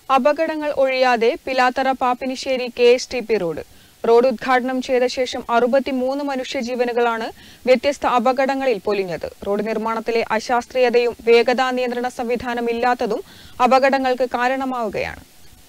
അപകടങ്ങൾ ഒഴിയാതെ Pilathara Pappinissery KSTP road ഉദ്ഘാടനം ചെയ്ത ശേഷം 63 മനുഷ്യജീവനുകളാണ് വ്യത്യസ്ത അപകടങ്ങളിൽ പൊലിഞ്ഞത്. റോഡ് നിർമ്മാണത്തിലെ അശാസ്ത്രീയതയും വേഗതാ നിയന്ത്രണ സംവിധാനമില്ലാത്തതും അപകടങ്ങൾക്ക് കാരണമാവുകയാണ്.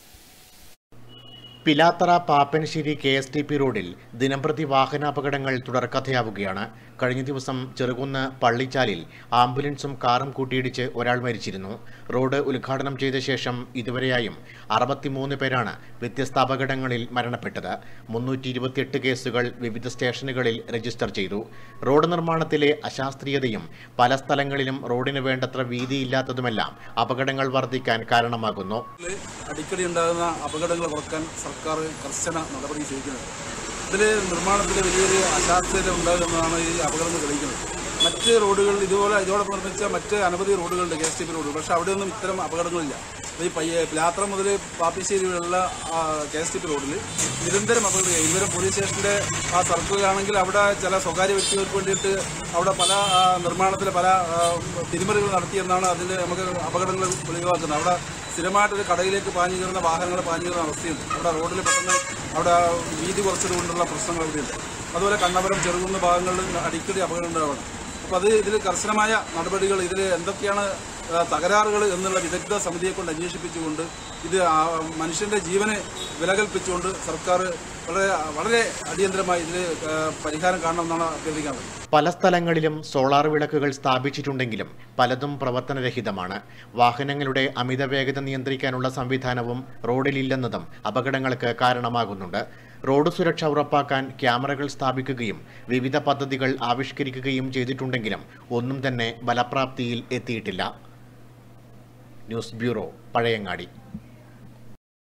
പിലാത്തറ പാപ്പനിശ്ശേരി KSTP റോഡിൽ ദിനംപ്രതി വാഹനാപകടങ്ങൾ തുടർക്കഥയാവുകയാണ്. കഴിഞ്ഞ ദിവസം ചെറുകുന്ന് പള്ളിച്ചാലിൽ ആംബുലൻസും കാറും കൂട്ടിയിടിച്ച് ഒരാൾ മരിച്ചിരുന്നു. റോഡ് ഉദ്ഘാടനം ചെയ്ത ശേഷം ഇതുവരെയായും 63 പേരാണ് വ്യത്യസ്ത അപകടങ്ങളിൽ മരണപ്പെട്ടത്. 328 കേസുകൾ വിവിധ സ്റ്റേഷനുകളിൽ രജിസ്റ്റർ ചെയ്തു. റോഡ് നിർമ്മാണത്തിലെ അശാസ്ത്രീയതയും പല സ്ഥലങ്ങളിലും റോഡിന് വേണ്ടത്ര വീതിയില്ലാത്തതുമെല്ലാം അപകടങ്ങൾ വർദ്ധിക്കാൻ കാരണമാകുന്നു. അടിക്കടി ഉണ്ടാകുന്ന അപകടങ്ങൾ കുറയ്ക്കാൻ സർക്കാർ കർശന നടപടി സ്വീകരിക്കുന്നത്. ഇതിൽ നിർമ്മാണത്തിൽ വലിയൊരു അശാസ്ത്രീയത ഉണ്ടാകുന്നതാണ് ഈ അപകടങ്ങൾ തെളിയിക്കുന്നത്. മറ്റ് റോഡുകൾ ഇതോടൊപ്പം നിർമ്മിച്ച മറ്റ് അനവധി റോഡുകളുണ്ട് KSTP റോഡുകൾ. പക്ഷേ അവിടെയൊന്നും ഇത്തരം അപകടങ്ങളില്ല. ഈ പിലാത്തറ മുതൽ പാപ്പിശ്ശേരി വരെയുള്ള KSTP റോഡിൽ നിരന്തരം അപകടങ്ങൾ. ഇതുവരെ പോലീസ് സ്റ്റേഷൻ്റെ ആ സർക്കിളിലാണെങ്കിൽ അവിടെ ചില സ്വകാര്യ വ്യക്തികൾക്ക് വേണ്ടിയിട്ട് അവിടെ പല നിർമ്മാണത്തിൽ പല തിരിമറികൾ നടത്തിയെന്നാണ് അതിൽ നമുക്ക് അപകടങ്ങൾ ഒഴിവാക്കുന്നത്. അവിടെ സ്ഥിരമായിട്ടൊരു കടയിലേക്ക് പാഞ്ഞു കയറുന്ന വാഹനങ്ങൾ പാഞ്ഞു കയറുന്ന അവസ്ഥയുണ്ട്. അവിടെ റോഡിൽ പെട്ടെന്ന് അവിടെ വീതി കുറച്ചതുകൊണ്ടുള്ള പ്രശ്നങ്ങൾ അവിടെയുണ്ട്. അതുപോലെ കണ്ണപുരം ചെറുകുന്ന ഭാഗങ്ങളിൽ അടിക്കടി അപകടം ഉണ്ടാവണം. അപ്പോൾ ഇതിൽ കർശനമായ നടപടികൾ, ഇതിൽ എന്തൊക്കെയാണ് തകരാറുകൾ എന്നുള്ള വിദഗ്ധ സമിതിയെ കൊണ്ട് അന്വേഷിപ്പിച്ചുകൊണ്ട് ഇത് മനുഷ്യൻ്റെ ജീവന് വില കൽപ്പിച്ചുകൊണ്ട് സർക്കാർ വളരെ അടിയന്തരമായി ഇതിൽ പരിഹാരം കാണണമെന്നാണ് അഭ്യർത്ഥിക്കുന്നത്. പല സ്ഥലങ്ങളിലും സോളാർ വിളക്കുകൾ സ്ഥാപിച്ചിട്ടുണ്ടെങ്കിലും പലതും പ്രവർത്തനരഹിതമാണ്. വാഹനങ്ങളുടെ അമിത വേഗത നിയന്ത്രിക്കാനുള്ള സംവിധാനവും റോഡിലില്ലെന്നതും അപകടങ്ങൾക്ക് കാരണമാകുന്നുണ്ട്. റോഡ് സുരക്ഷ ഉറപ്പാക്കാൻ ക്യാമറകൾ സ്ഥാപിക്കുകയും വിവിധ പദ്ധതികൾ ആവിഷ്കരിക്കുകയും ചെയ്തിട്ടുണ്ടെങ്കിലും ഒന്നും തന്നെ ഫലപ്രാപ്തിയിൽ എത്തിയിട്ടില്ല. News bureau, Pazhayangadi.